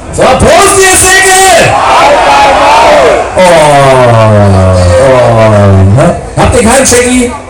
So, Prost, ihr Säcke! Oh, oh. Habt ihr keinen Shaggy?